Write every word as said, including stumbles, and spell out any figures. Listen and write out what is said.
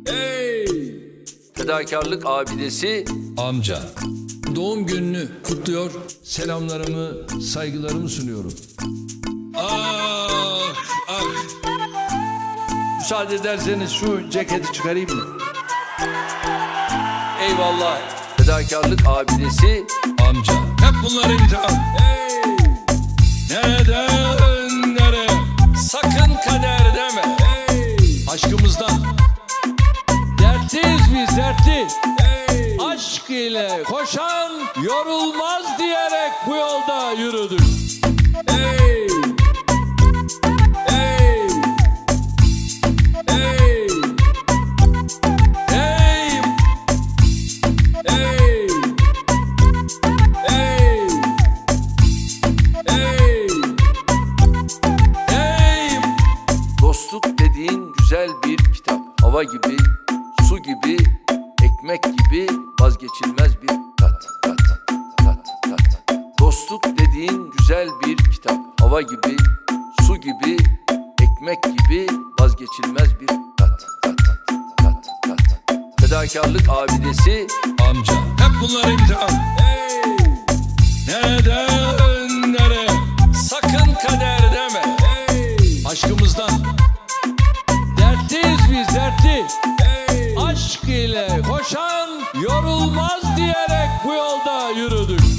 Hey! Fedakarlık abidesi amca doğum gününü kutluyor, selamlarımı, saygılarımı sunuyorum. Ah ah. Müsaade ederseniz şu ceketi çıkarayım mı? Eyvallah. Fedakarlık abidesi Amca hep bunlar imtihan. hey! Neden, nereye? Sakın kader deme. Hey! Aşkımızdan dertliyiz biz, dertli. Hey! Aşk ile koşan yorulmaz diyerek bu yolda yürüdük. Hey! Hey! Hey! Hey, Hey! Hey! Hey! hey, Dostluk dediğin güzel bir kitap. Hava gibi, su gibi, ekmek gibi vazgeçilmez bir tat, tat, tat, tat. Dostluk dediğin güzel bir kitap. Hava gibi, su gibi, ekmek gibi vazgeçilmez bir tat, tat, tat, tat. Fedakarlık abidesi amca hep bunlar imtihan. hey! Neden, nereye? Sakın kader deme. Hey! Aşkımızdan dertliyiz biz, dertli. Hey! Aşk ile koşan yorulmaz diyerek bu yolda yürüdük.